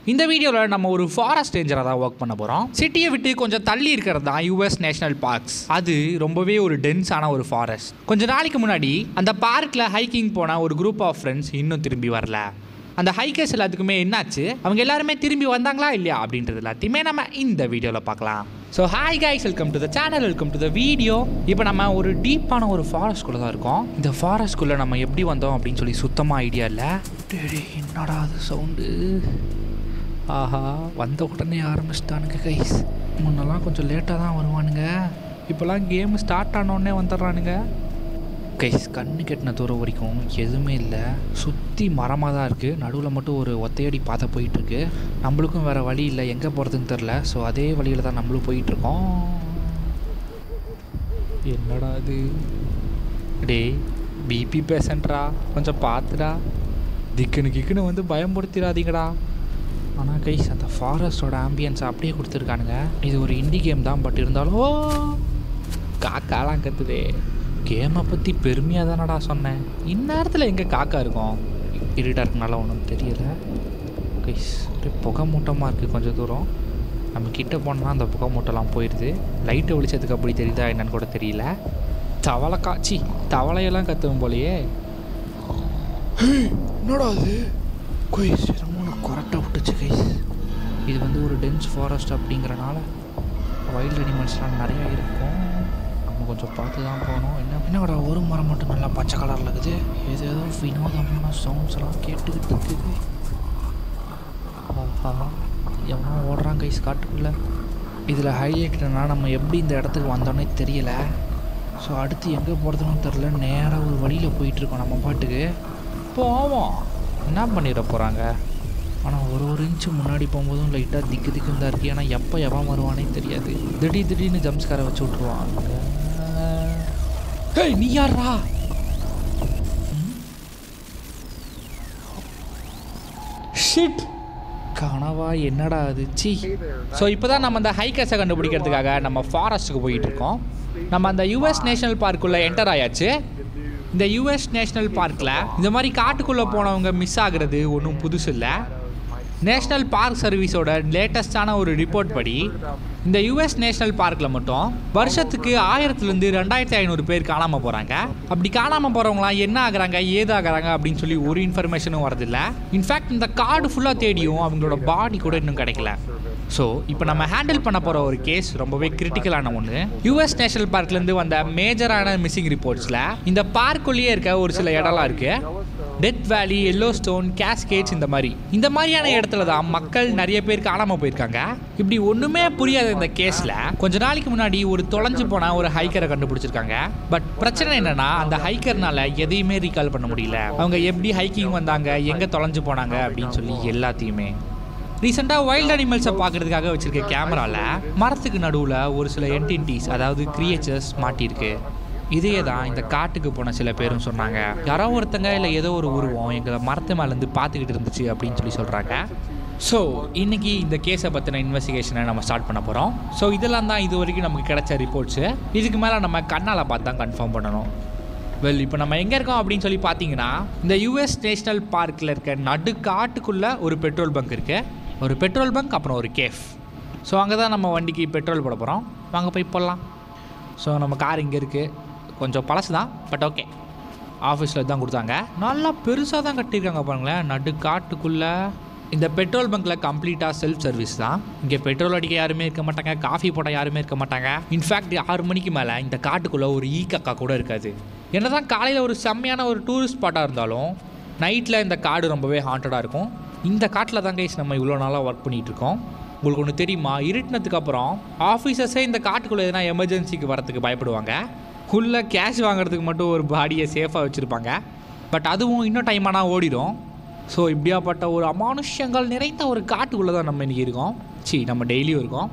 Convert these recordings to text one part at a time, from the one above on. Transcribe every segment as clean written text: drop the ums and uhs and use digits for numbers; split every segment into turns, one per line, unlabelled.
இந்த வீடியோவில் நம்ம ஒரு ஃபாரஸ்ட் ரேஞ்சராக தான் ஒர்க் பண்ண போகிறோம். சிட்டியை விட்டு கொஞ்சம் தள்ளி இருக்கிறது தான் யூஎஸ் நேஷனல் பார்க்ஸ். அது ரொம்பவே ஒரு டென்ஸான ஒரு ஃபாரஸ்ட். கொஞ்சம் நாளைக்கு முன்னாடி அந்த பார்க்கில் ஹைக்கிங் போன ஒரு குரூப் ஆஃப் ஃப்ரெண்ட்ஸ் இன்னும் திரும்பி வரல. அந்த ஹைக்கர்ஸ் எல்லாத்துக்குமே என்னாச்சு, அவங்க எல்லாருமே திரும்பி வந்தாங்களா இல்லையா அப்படின்றது எல்லாத்தையுமே நம்ம இந்த வீடியோவில் பார்க்கலாம். So hi guys, welcome to the channel, welcome to the video. இப்போ நம்ம ஒரு டீப்பான ஒரு ஃபாரஸ்ட்குள்ளே தான் இருக்கோம். இந்த ஃபாரஸ்ட்குள்ளே நம்ம எப்படி வந்தோம் அப்படின்னு சொல்லி சுத்தமாக ஐடியா இல்லை. என்னடா அது சவுண்டு? ஆஹா, வந்த உடனே ஆரம்பிச்சிட்டானுங்க கைஸ். முன்னெல்லாம் கொஞ்சம் லேட்டாக தான் வருவானுங்க, இப்போலாம் கேம் ஸ்டார்ட் ஆனோடனே வந்துடுறானுங்க கைஸ். கண்ணு கெட்டின தூரம் வரைக்கும் எதுவுமே இல்லை, சுற்றி மரமாக தான் இருக்குது. நடுவில் மட்டும் ஒரு ஒத்தையடி பாதை போயிட்டுருக்கு. நம்மளுக்கும் வேறு வழி இல்லை, எங்கே போகிறதுன்னு தெரில. ஸோ அதே வழியில் தான் நம்மளும் போயிட்டுருக்கோம். என்னடா இது? டே பிபி பேஷண்ட்ரா, கொஞ்சம் பார்த்துடா, திக்குன்னு வந்து பயம்படுத்திடாதீங்கடா. ஆனால் கைஸ், அந்த ஃபாரஸ்டோட ஆம்பியன்ஸ் அப்படியே கொடுத்துருக்கானுங்க. இது ஒரு இண்டி கேம் தான், பட் இருந்தாலும் காக்காலாம் கத்துதே. கேமை பற்றி பெருமையாக தானடா சொன்னேன். இந்நேரத்தில் எங்கே காக்கா இருக்கும்? இருட்டாக இருக்குனால ஒன்றும் தெரியலை கைஸ். புகை மூட்டமாக இருக்குது. கொஞ்சம் தூரம் நம்ம கிட்டே போனோம்னா அந்த புகை மூட்டைலாம் போயிடுது. லைட்டை வெளிச்சத்துக்கு அப்படி தெரியுதா என்னன்னு கூட தெரியல. தவளை காய்ச்சி தவளையெல்லாம் கற்றுவும் போலையே. என்னடா அது கைஸ்? ரொம்ப கொரட்டை விட்டுச்சு கைஸ். இது வந்து ஒரு டென்ஸ் ஃபாரஸ்ட் அப்படிங்கிறனால வைல்டு அனிமல்ஸ்லாம் நிறையா இருக்கும். நம்ம கொஞ்சம் பார்த்து தான் போகணும். என்னடா ஒரு மரம் மட்டும் நல்லா பச்சை கலரில் இருக்குது. ஏதோ வினோதமான சவுண்ட்ஸ்லாம் கேட்டுக்கிட்டு இருக்குது. ஆஹா, எவனோ ஓடுறான் கைஸ் காட்டுக்குள்ளே. இதில் ஹைலைட்னா நம்ம எப்படி இந்த இடத்துக்கு வந்தோன்னே தெரியலை. ஸோ அடுத்து எங்கே போகிறதுன்னு தெரில. நேராக ஒரு வழியில் போயிட்டுருக்கோம் நம்ம பாட்டுக்கு. போவோம், என்ன பண்ணிட போகிறாங்க. ஆனால் ஒரு இன்ச்சு முன்னாடி போகும்போதும் லைட்டாக திக்குன்னு தான் இருக்குது. ஏன்னா எப்போ எவன் வருவானே தெரியாது. திடீர்னு ஜம்ஸ்காரை வச்சு விட்ருவாங்க. நீ யாரா? ஷிட், கனவா? என்னடா அது? சி. ஸோ இப்போ தான் நம்ம அந்த ஹைக்கர்ஸை கண்டுபிடிக்கிறதுக்காக நம்ம ஃபாரஸ்ட்டுக்கு போயிட்டு இருக்கோம். நம்ம அந்த யூஎஸ் நேஷனல் பார்க்குள்ளே என்டர் ஆயாச்சு. இந்த யூஎஸ் நேஷ்னல் பார்க்கில் இந்த மாதிரி காட்டுக்குள்ளே போனவங்க மிஸ் ஆகுறது ஒன்றும் புதுசு இல்லை. நேஷ்னல் பார்க் சர்வீஸோட லேட்டஸ்டான ஒரு ரிப்போர்ட் படி இந்த யூஎஸ் நேஷ்னல் பார்க்கில் மட்டும் வருஷத்துக்கு 1000லேருந்து 2500 பேர் காணாமல் போகிறாங்க. அப்படி காணாமல் போகிறவங்களாம் என்ன ஆகுறாங்க, ஏதாகிறாங்க அப்படின்னு சொல்லி ஒரு இன்ஃபர்மேஷனும் வரதில்லை. இன்ஃபேக்ட் இந்த கார்டு ஃபுல்லாக தேடியும் அவங்களோட பாடி கூட இன்னும் கிடைக்கல. ஸோ இப்போ நம்ம ஹேண்டில் பண்ண போகிற ஒரு கேஸ் ரொம்பவே கிரிட்டிக்கலான ஒன்று. யூஎஸ் நேஷனல் பார்க்லேருந்து வந்த மேஜரான மிஸ்ஸிங் ரிப்போர்ட்ஸில் இந்த பார்க்குள்ளேயே இருக்க ஒரு சில இடம்லாம் இருக்குது. டெத் வேலி, எல்லோ ஸ்டோன், கேஸ்கேட்ஸ், இந்த மாதிரியான இடத்துல தான் மக்கள் நிறைய பேர் காணாமல் போயிருக்காங்க. இப்படி ஒன்றுமே புரியாத இந்த கேஸில் கொஞ்ச நாளைக்கு முன்னாடி ஒரு தொலைஞ்சு போன ஒரு ஹைக்கரை கண்டுபிடிச்சிருக்காங்க. பட் பிரச்சனை என்னன்னா, அந்த ஹைக்கர்னால எதையுமே ரீகால் பண்ண முடியல. அவங்க எப்படி ஹைக்கிங் வந்தாங்க, எங்கே தொலைஞ்சு போனாங்க அப்படின்னு சொல்லி எல்லாத்தையுமே. ரீசெண்டாக வைல்டு அனிமல்ஸை பார்க்கறதுக்காக வச்சிருக்க கேமராவில் மரத்துக்கு நடுவில் ஒரு சில என்டிட்டிஸ், அதாவது கிரியேச்சர்ஸ் மாட்டியிருக்கு. இதே தான் இந்த காட்டுக்கு போன சில பேரும் சொன்னாங்க. யாரோ ஒருத்தங்க இல்லை ஏதோ ஒரு உருவம் எங்களை மரத்து மேலேருந்து பார்த்துக்கிட்டு இருந்துச்சு அப்படின்னு சொல்லி சொல்கிறாங்க. ஸோ இன்றைக்கி இந்த கேஸை பற்றின இன்வெஸ்டிகேஷனை நம்ம ஸ்டார்ட் பண்ண போகிறோம். ஸோ இதெல்லாம் தான் இது வரைக்கும் நமக்கு கிடைச்ச ரிப்போர்ட்ஸு. இதுக்கு மேலே நம்ம கண்ணால் பார்த்து தான் கன்ஃபார்ம் பண்ணணும். இப்போ நம்ம எங்கே இருக்கோம் அப்படின்னு சொல்லி பார்த்தீங்கன்னா, இந்த யூஎஸ் நேஷ்னல் பார்க்கில் இருக்க நடுக்காட்டுக்குள்ளே ஒரு பெட்ரோல் பங்க் இருக்குது. ஒரு பெட்ரோல் பங்க், அப்புறம் ஒரு கேஃப். ஸோ அங்கே தான் நம்ம வண்டிக்கு பெட்ரோல் போட போகிறோம். வாங்க போய் போடலாம். ஸோ நம்ம கார் இங்கே இருக்குது. கொஞ்சம் பழசு தான், பட் ஓகே. ஆஃபீஸில் தான் கொடுத்தாங்க. நல்லா பெருசாக தான் கட்டியிருக்காங்க பாருங்களேன். நடுக்காட்டுக்குள்ளே இந்த பெட்ரோல் பங்க்கில் கம்ப்ளீட்டாக செல்ஃப் சர்வீஸ் தான். இங்கே பெட்ரோல் அடிக்க யாருமே இருக்க மாட்டாங்க, காஃபி போட யாருமே இருக்க மாட்டாங்க. இன்ஃபேக்ட் 6 மணிக்கு மேலே இந்த காட்டுக்குள்ளே ஒரு ஈக்கக்கா கூட இருக்காது. என்ன தான் காலையில் ஒரு செம்மையான ஒரு டூரிஸ்ட் ஸ்பாட்டாக இருந்தாலும் நைட்டில் இந்த காடு ரொம்பவே ஹாண்டடாக இருக்கும். இந்த காட்டில் தான் கைஸ் நம்ம இவ்வளோ நாளாக ஒர்க் பண்ணிகிட்ருக்கோம். உங்களுக்கு ஒன்று தெரியுமா, இருட்டினதுக்கு அப்புறம் ஆஃபீஸர்ஸே இந்த காட்டுக்குள்ளே எதனா எமர்ஜென்சிக்கு வரத்துக்கு பயப்படுவாங்க. உள்ளே கேஷ் வாங்குறதுக்கு மட்டும் ஒரு பாடியை சேஃபாக வச்சுருப்பாங்க. பட் அதுவும் இன்னும் டைம் ஆனால் ஓடிடும். ஸோ இப்படியாப்பட்ட ஒரு அமானுஷ்யங்கள் நிறைந்த ஒரு காட்டுக்குள்ளே தான் நம்ம இன்றைக்கி இருக்கோம். நம்ம டெய்லியும் இருக்கோம்.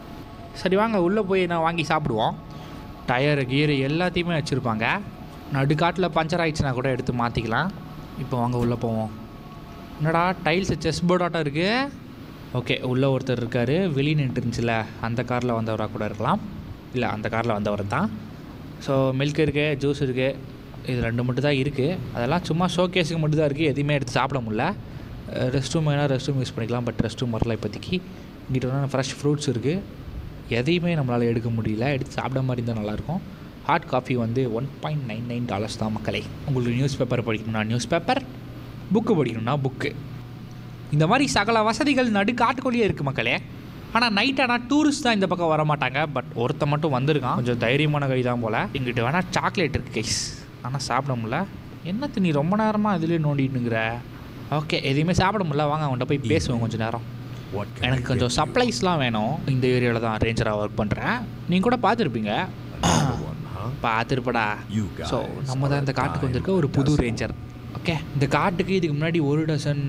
சரி வாங்க உள்ளே போய் நான் வாங்கி சாப்பிடுவோம். டயரு கீரு எல்லாத்தையுமே வச்சுருப்பாங்க. நடுக்காட்டில் பஞ்சர் ஆகிடுச்சுன்னா கூட எடுத்து மாற்றிக்கலாம். இப்போ வாங்க உள்ளே போவோம். என்னடா டைல்ஸ் செஸ் போர்டாட்டம் இருக்குது. ஓகே, உள்ளே ஒருத்தர் இருக்கார். வெளியே நின்றுருந்துச்சுல, அந்த காரில் வந்தவராக கூட இருக்கலாம். இல்லை, அந்த காரில் வந்தவர் தான். ஸோ மில்க் இருக்குது, ஜூஸ் இருக்குது. இது 2 மட்டும் தான் இருக்குது. அதெல்லாம் சும்மா ஷோகேஸுக்கு மட்டும் தான் இருக்குது. எதுவுமே எடுத்து சாப்பிட முடியல. ரெஸ்ட் ரூம் வேணால் ரெஸ்ட் ரூம் யூஸ் பண்ணிக்கலாம், பட் ரெஸ்ட் ரூம் வரல இப்போதைக்கு. இங்கிட்ட வேணால் ஃப்ரெஷ் ஃப்ரூட்ஸ் இருக்குது, எதையுமே நம்மளால் எடுக்க முடியல, எடுத்து சாப்பிட மாதிரி இருந்தால் நல்லாயிருக்கும். ஹாட் காஃபி வந்து $1.99 தான் மக்களே. உங்களுக்கு நியூஸ் பேப்பர் படிக்கணும்னா நியூஸ் பேப்பர், புக்கு படிக்கணும்னா புக்கு, இந்த மாதிரி சகல வசதிகள் நடு காட்டுக்குள்ளேயே இருக்குது மக்களே. ஆனால் நைட் ஆனால் டூரிஸ்ட் தான் இந்த பக்கம் வர மாட்டாங்க, பட் ஒருத்த மட்டும் வந்திருக்கான், கொஞ்சம் தைரியமான கை தான் போல். எங்கிட்ட வேணால் சாக்லேட் இருக்குது கைஸ், ஆனால் சாப்பிட முடியல. என்னத்து நீ ரொம்ப நேரமாக இதுலேயே நோண்டிட்டுங்கிற? ஓகே, எதையுமே சாப்பிட முடியல, வாங்க அவன்கிட்ட போய் பேசுவோம் கொஞ்சம் நேரம். எனக்கு கொஞ்சம் சப்ளைஸ்லாம் வேணும், இந்த ஏரியாவில் தான் ரேஞ்சராக ஒர்க் பண்ணுறேன், நீங்கள் கூட பார்த்துருப்பீங்க. பார்த்துருப்படா. ஸோ நம்ம தான் இந்த காட்டுக்கு வந்திருக்க ஒரு புது ரேஞ்சர். ஓகே, இந்த காட்டுக்கு இதுக்கு முன்னாடி 1 டசன்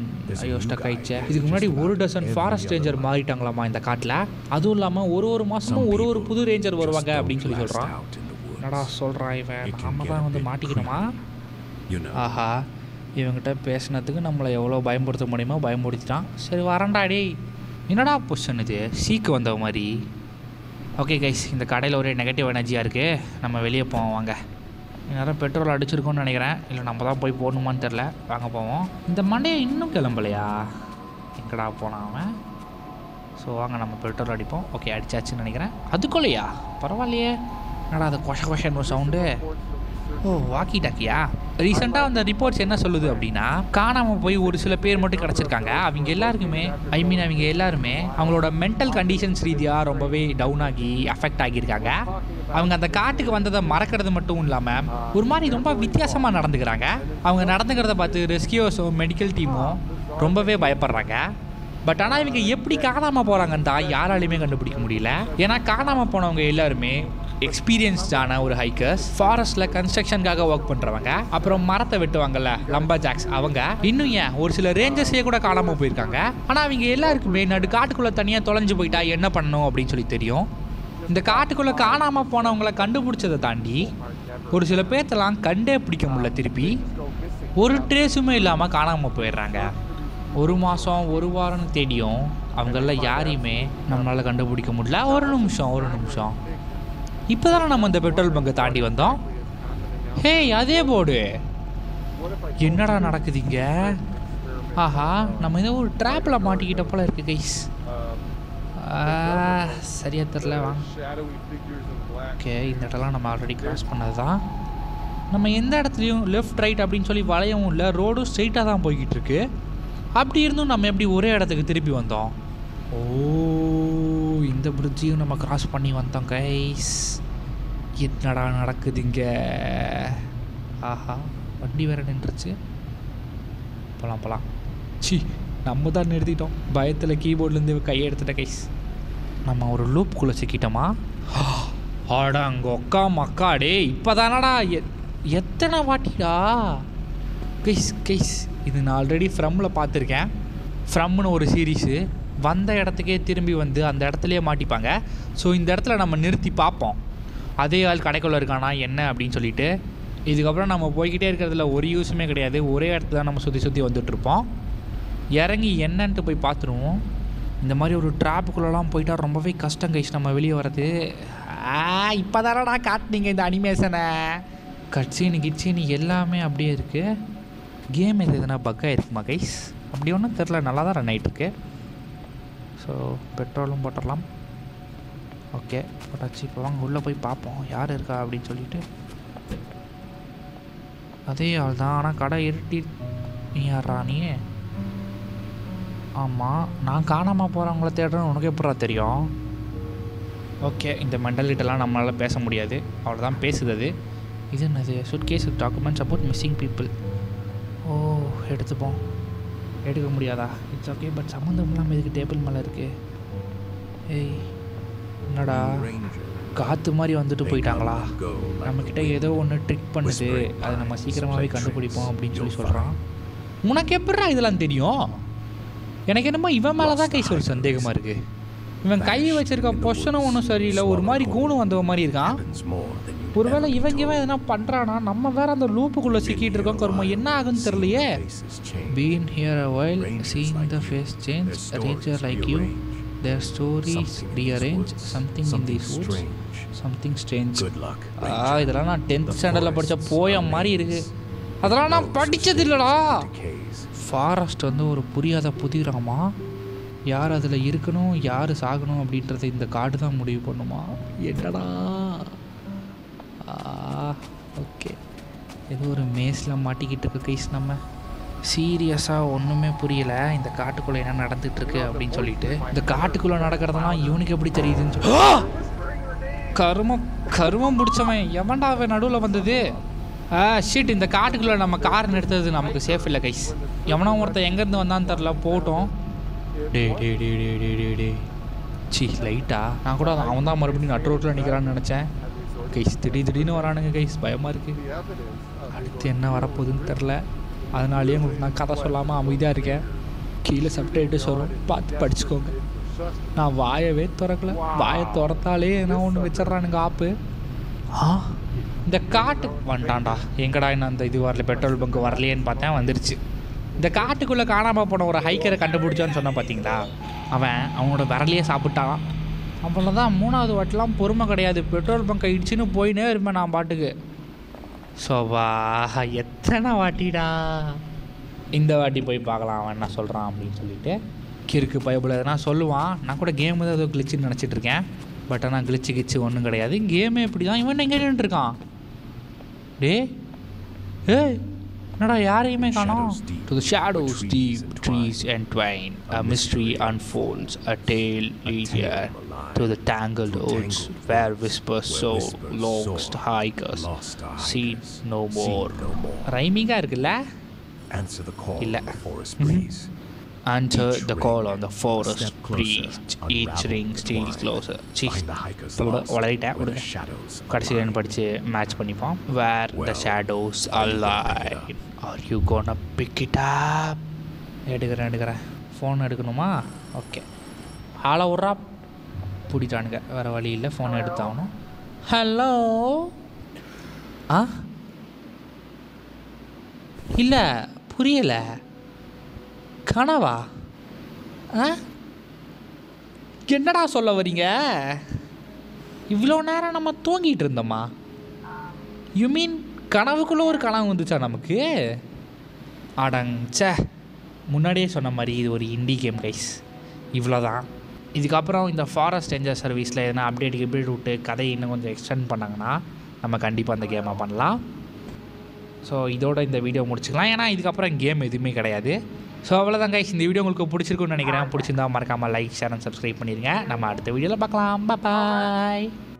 இதுக்கு முன்னாடி 1 டசன் ஃபாரஸ்ட் ரேஞ்சர் மாறிட்டாங்களாமா இந்த காட்டில். அதுவும் இல்லாமல் ஒரு மாதமும் ஒரு புது ரேஞ்சர் வருவாங்க அப்படின்னு சொல்கிறான். என்னடா சொல்கிறான் இவன்? நம்ம தான் வந்து மாட்டிக்கணுமா? ஆஹா, இவங்கிட்ட பேசினதுக்கு நம்மளை எவ்வளோ பயன்படுத்த முடியுமோ பயன்படுத்திட்டான். சரி வரண்டா டேய். என்னடா பொசிஷன் இது, சீக்கு வந்த மாதிரி. ஓகே கைஸ், இந்த கடையில் ஒரே நெகட்டிவ் எனர்ஜியாக இருக்குது, நம்ம வெளியே போவோம் வாங்க. நேரம் பெட்ரோல் அடிச்சிருக்கோன்னு நினைக்கிறேன், இல்லை நம்ம தான் போய் போடணுமான்னு தெரில, வாங்க போவோம். இந்த மண்டையை இன்னும் கிளம்பலையா? எங்கடா போனான் அவன்? ஸோ வாங்க நம்ம பெட்ரோல் அடிப்போம். ஓகே, அடிச்சாச்சுன்னு நினைக்கிறேன். அதுக்குள்ளையா? பரவாயில்லையே. என்னடா அது கொஷன்னு சவுண்டு? ஓ, வாக்கி டாக்கியா? ரீசெண்டாக அந்த ரிப்போர்ட்ஸ் என்ன சொல்லுது அப்படின்னா, காணாமல் போய் ஒரு சில பேர் மட்டும் கிடச்சிருக்காங்க. அவங்க எல்லாருக்குமே அவங்க எல்லாருமே அவங்களோட மென்டல் கண்டிஷன்ஸ் ரீதியாக ரொம்பவே டவுன் ஆகி அஃபெக்ட் ஆகியிருக்காங்க. அவங்க அந்த காட்டுக்கு வந்ததை மறக்கிறது மட்டும் இல்லாமல் ஒரு மாதிரி ரொம்ப வித்தியாசமாக நடந்துக்கிறாங்க. அவங்க நடந்துக்கிறத பார்த்து ரெஸ்கியூஸும் மெடிக்கல் டீமும் ரொம்பவே பயப்படுறாங்க. பட் ஆனால் இவங்க எப்படி காணாமல் போகிறாங்கன்னு தான் யாராலையுமே கண்டுபிடிக்க முடியல. ஏன்னா காணாமல் போனவங்க எல்லாருமே எக்ஸ்பீரியன்ஸ்டான ஒரு ஹைக்கர்ஸ், ஃபாரஸ்ட்டில் கன்ஸ்ட்ரக்ஷனுக்காக ஒர்க் பண்ணுறவங்க, அப்புறம் மரத்தை வெட்டுவாங்கல்ல லம்பர் ஜாக்ஸ் அவங்க, இன்னும் ஏன் ஒரு சில ரேஞ்சர்ஸே கூட காணாமல் போயிருக்காங்க. ஆனால் அவங்க எல்லாருக்குமே நடு காட்டுக்குள்ளே தனியாக தொலைஞ்சு போயிட்டா என்ன பண்ணணும் அப்படின்னு சொல்லி தெரியும். இந்த காட்டுக்குள்ளே காணாமல் போனவங்களை கண்டுபிடிச்சதை தாண்டி ஒரு சில பேர்த்தெல்லாம் கண்டே பிடிக்க முடியல, திருப்பி ஒரு ட்ரேஸுமே இல்லாமல் காணாமல் போயிடுறாங்க. 1 மாதம் 1 வாரம்னு தேடியும் அவங்கள யாரையுமே நம்மளால் கண்டுபிடிக்க முடியல. ஒரு நிமிஷம் இப்போ தானே நம்ம இந்த பெட்ரோல் பங்கை தாண்டி வந்தோம். ஹே, அதே போர்டு என்னடா நடக்குதுங்க? ஆஹா, நம்ம ஏதோ ஒரு ட்ராப்பில் மாட்டிக்கிட்ட போல இருக்குது கைஸ். சரியாக தெரில, வாங்க. ஓகே, இந்த இடம்லாம் நம்ம ஆல்ரெடி கிராஸ் பண்ணது தான். நம்ம எந்த இடத்துலையும் லெஃப்ட் ரைட் அப்படின்னு சொல்லி வளையவும் இல்லை, ரோடும் ஸ்ட்ரெயிட்டாக தான் போய்கிட்டு இருக்கு. அப்படி இருந்தும் நம்ம எப்படி ஒரே இடத்துக்கு திருப்பி வந்தோம்? ஓ, இந்த பிரிட்ஜையும் நம்ம கிராஸ் பண்ணி வந்தோம் கைஸ். என்னடா நடக்குதுங்க? ஆஹா, வண்டி வேறு நின்றுச்சு. போகலாம். சி, நம்ம தான் நிறுத்திட்டோம். பயத்தில் கீபோர்ட்லேருந்து கையை எடுத்துட்ட கைஸ். நம்ம ஒரு லூப்புக்குள்ளே சிக்கிட்டோமா? ஆடா அங்கே ஒக்கா மக்காடே, இப்போ தானடா எத்தனை வாட்டிடா கைஸ். இது நான் ஆல்ரெடி ஃப்ரம்மில் பார்த்துருக்கேன். ஃப்ரம்னு ஒரு சீரீஸு, வந்த இடத்துக்கே திரும்பி வந்து அந்த இடத்துலையே மாட்டிப்பாங்க. ஸோ இந்த இடத்துல நம்ம நிறுத்தி பார்ப்போம் அதே ஆள் கடைக்குள்ளே இருக்கானா என்ன அப்படின்னு சொல்லிட்டு. இதுக்கப்புறம் நம்ம போய்கிட்டே இருக்கிறதுல ஒரு யூஸுமே கிடையாது, ஒரே இடத்துல தான் நம்ம சுற்றி வந்துட்டுருப்போம். இறங்கி என்னன்ட்டு போய் பார்த்துருவோம். இந்த மாதிரி ஒரு ட்ராப்புக்குள்ளெல்லாம் போயிட்டால் ரொம்பவே கஷ்டம் கைஸ் நம்ம வெளியே வர்றது. இப்போ தானடா காட்டினீங்க இந்த அனிமேஷனை. கிட்சீனு எல்லாமே அப்படியே இருக்குது. கேம் எதுனா பக்காக இருக்குமா கைஸ்? அப்படி ஒன்றும் தெரில, நல்லா தான் ரன் ஆகிட்டுருக்கு. ஸோ பெட்ரோலும் போட்டுடலாம். ஓகே, போட்டாச்சு. இப்போ வாங்க உள்ளே போய் பார்ப்போம் யார் இருக்கா அப்படின்னு சொல்லிட்டு. அதே ஆள் தான், ஆனால் கடை இருட்டி. நீ யாரா நீ? ஆமாம், நான் காணாமல் போகிறவங்கள தேடுறேன்னு உனக்கு எப்படா தெரியும்? ஓகே, இந்த மென்டாலிட்டெல்லாம் நம்மளால் பேச முடியாது, அவ்வளோதான் பேசுது அது. இது என்னது? Suitcase documents about missing people. ஓ, எடுத்துப்போம். எடுக்க முடியாதா? இட்ஸ் ஓகே, பட் சம்மந்தம் இல்லாமல் இதுக்கு டேபிள் மேலே இருக்குது. ஏய், என்னடா காற்று மாதிரி வந்துட்டு போயிட்டாங்களா? நம்மக்கிட்ட ஏதோ ஒன்று ட்ரிக் பண்ணுது, அதை நம்ம சீக்கிரமாகவே கண்டுபிடிப்போம் அப்படின்னு சொல்லி சொல்கிறான். உனக்கு எப்படா இதெல்லாம் தெரியும்? எனக்கு என்னமோ இவன் மேலே தான் கைஸ் ஒரு சந்தேகமாக இருக்குது. இவன் கை வச்சிருக்க பொஷனும் ஒன்றும் சரியில்லை, ஒரு மாதிரி கூணு வந்த மாதிரி இருக்கான். ஒருவேளை இவன் எதனா பண்ணுறானா? நம்ம வேற அந்த லூப்புக்குள்ளே சிக்கிட்டு இருக்கோம். கருமா என்ன ஆகுன்னு தெரியலையே. Been here a while, seen the face change, ranger like you, their stories rearrange, something in these woods, something strange. இதெல்லாம் நான் 10th ஸ்டாண்டர்டில் படித்த போயம் மாதிரி இருக்குது. அதெல்லாம் நான் படித்தது இல்லைடா. ஃபாரஸ்ட் வந்து ஒரு புரியாத புதிராமா. யார் அதில் இருக்கணும் யார் சாகணும் அப்படின்றத இந்த காடு தான் முடிவு பண்ணுமா? என்னடா ஓகே, ஏதோ ஒரு மேஸில் மாட்டிக்கிட்டு இருக்கு கைஸ். நம்ம சீரியஸாக ஒன்றுமே புரியலை இந்த காட்டுக்குள்ளே என்ன நடந்துகிட்ருக்கு அப்படின்னு சொல்லிட்டு. இந்த காட்டுக்குள்ளே நடக்கிறதெல்லாம் இவனுக்கு எப்படி தெரியுதுன்னு சொல்லி கருமம் பிடிச்சவன் எவன்டா அவன் நடுவில் வந்தது? ஷீட், இந்த காட்டுக்குள்ளே நம்ம கார் நிறுத்துறது நமக்கு சேஃப் இல்லை கைஸ். எவனோ ஒருத்தன் எங்கேருந்து வந்தான்னு தெரில, போட்டோம். டே சி லைட்டா நான் கூட அவன் தான் மறுபடியும் நட்டு ரோட்டில் நிற்கிறான்னு நினச்சேன் கைஸ். திடீர்னு வரானுங்க கைஸ், பயமாக இருக்குது. அடுத்து என்ன வரப்போகுதுன்னு தெரில, அதனாலேயே உங்களுக்கு நான் கதை சொல்லாமல் அமைதியாக இருக்கேன். கீழே சப்டைட்டில்ஸ் வரும், பார்த்து படிச்சுக்கோங்க. நான் வாயவே திறக்கல, வாயை திறத்தாலே என்ன ஒன்று வச்சிட்றானுங்க ஆப்பு. இந்த காட்டு வந்துட்டான்டா. எங்கடா என்ன அந்த இது வரல, பெட்ரோல் பங்க் வரலையேன்னு பார்த்தேன், வந்துருச்சு. இந்த காட்டுக்குள்ளே காணாமல் போன ஒரு ஹைக்கரை கண்டுபிடிச்சான்னு சொன்னால் பார்த்தீங்களா, அவனோட விரலையே சாப்பிட்டான். அப்புறம் தான் 3வது வாட்டிலாம் பொறுமை கிடையாது, பெட்ரோல் பங்க் ஆயிடுச்சுன்னு போயினே இருப்பேன் நான் பாட்டுக்கு. சோவா எத்தனை வாட்டிடா, இந்த வாட்டி போய் பார்க்கலாம் அவன் என்ன சொல்கிறான் அப்படின்னு சொல்லிட்டு. கிறுக்கு பயபுல எதனா சொல்லுவான். நான் கூட கேமு தான் ஏதோ கிளிச்சுன்னு நினச்சிட்ருக்கேன். பட் ஆனால் கிளிச்சு ஒன்றும் கிடையாது, கேமே இப்படி தான். இவன் எங்கே நின்றுருக்கான்? ஏய் என்னடா யாரையுமே காணோம். To the shadows deep trees entwine, a mystery unfolds, a tale leads here to the tangled woods where whispers so lost hikers seen no more. ரைமிங்கா இருக்குல்ல?
Answer the call
இல்ல.
of the forest breeze.
Answer the call on the forest breeze. Each ring steals closer. வளரிட்டேன் விடுங்க, கடைசி ரெண்டு படித்து match பண்ணிப்போம். Where the shadows align, are you gonna pick it up? எடுக்கிறேன். Phone எடுக்கணுமா? Okay, ஆளை விட்றா. பிடிட்டானுங்க, வேறு வழி இல்லை, ஃபோன் எடுத்தாகணும். ஹலோ இல்லை புரியலை, கனவா? என்னடா சொல்ல வரீங்க? இவ்வளோ நேரம் நம்ம தூங்கிட்டு இருந்தோமா? யூ மீன் கனவுக்குள்ளே ஒரு கனவு வந்துச்சா நமக்கு? அடங்கச்சே, முன்னாடியே சொன்ன மாதிரி இது ஒரு இண்டி கேம் கைஸ், இவ்வளோதான். இதுக்கப்புறம் இந்த ஃபாரஸ்ட் ரேஞ்சர் சர்வீஸில் எதனா அப்டேட் விட்டு கதையை இன்னும் கொஞ்சம் எக்ஸ்டெண்ட் பண்ணாங்கன்னா நம்ம கண்டிப்பாக அந்த கேமை பண்ணலாம். ஸோ இதோட இந்த வீடியோ முடிச்சுக்கலாம், ஏன்னா இதுக்கப்புறம் கேம் எதுவுமே கிடையாது. ஸோ அவ்வளோதான் கைஸ், இந்த வீடியோ உங்களுக்கு பிடிச்சிருக்குன்னு நினைக்கிறேன். பிடிச்சிருந்தா மறக்காமல் லைக், ஷேர் அண்ட் சப்ஸ்கிரைப் பண்ணிடுங்க. நம்ம அடுத்த வீடியோவில் பார்க்கலாம். பாய்.